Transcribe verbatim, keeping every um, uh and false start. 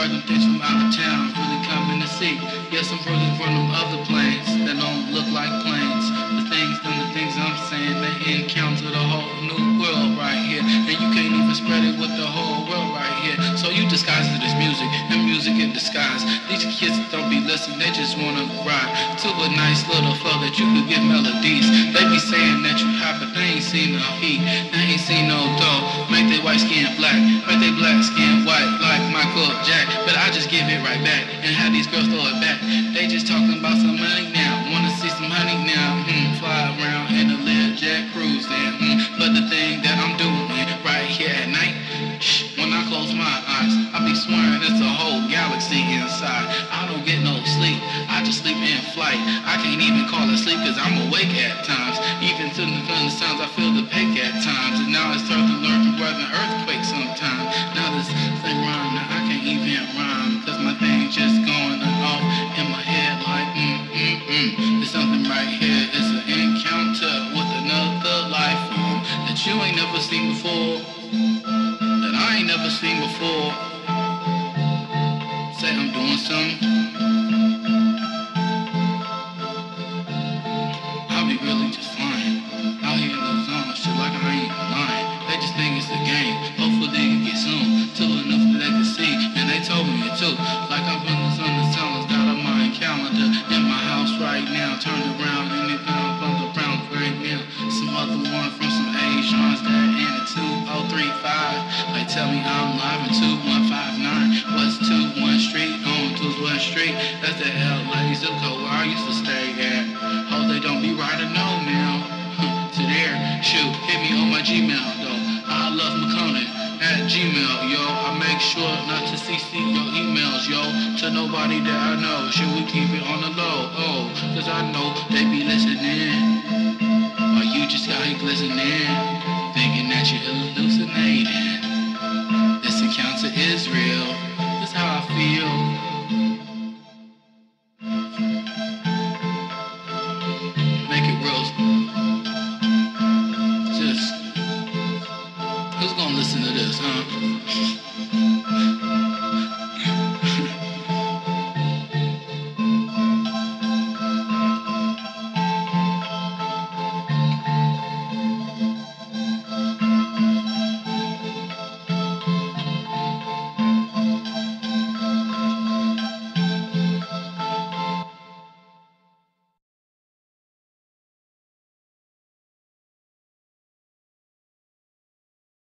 heard them things from out of town really coming to see. Yes, I'm really from them other planes that don't look like planes. The things, them the things I'm saying, they encounter the whole new world right here. And you can't even spread it with the whole world right here. So you disguise it as music, and music in disguise. These kids don't be listening, they just wanna ride to a nice little flow that you could give melodies. They be saying that you hot, but they ain't seen no heat, they ain't seen no dough. Make they white skin black, make they black skin white like Michael Jack. But I just give it right back and have these girls throw it back. They just talking about some money now, wanna see some honey now. Hmm, fly around in a Learjet cruising. Hmm, but the thing that I'm doing right here at night, shh, when I close my eyes, I be swearing it's a whole galaxy inside. I don't get no sleep, I just sleep in flight. I can't even call it sleep cause I'm awake at times. Even to the thunder sounds I feel the ache at times. And now it's starting to learn to weather an earthquake sometimes. Now this thing rhyme, now I can't even rhyme cause my thing just going off in my head like mm mm mm. There's something right here, it's an encounter with another life form that you ain't never seen before, that I ain't never seen before. Say I'm doing something, I'll be really just flying out here in the zone, shit like I ain't lying. They just think it's a game, hopefully they can get soon to enough that they can see, and they told me it too. Like I'm from the sun, the sun's got a mind calendar in my house right now, turned around and it down from the brown right now. Some other one from some Asians that in a two oh three five. They tell me I'm live in two one five nine West two one Street on two one Street. That's the L A zip code where I used to stay at. Hope they don't be riding no now to there. Shoot, hit me on my Gmail though. I love McConan at Gmail, yo. I make sure not to C C your emails, yo, to nobody that I know. Should we keep it on the low? Oh, cause I know they be listening. Or you just got here listening, thinking that you're hallucinating. This encounter is real. This how I feel. Make it real. Just, who's gonna listen to this, huh?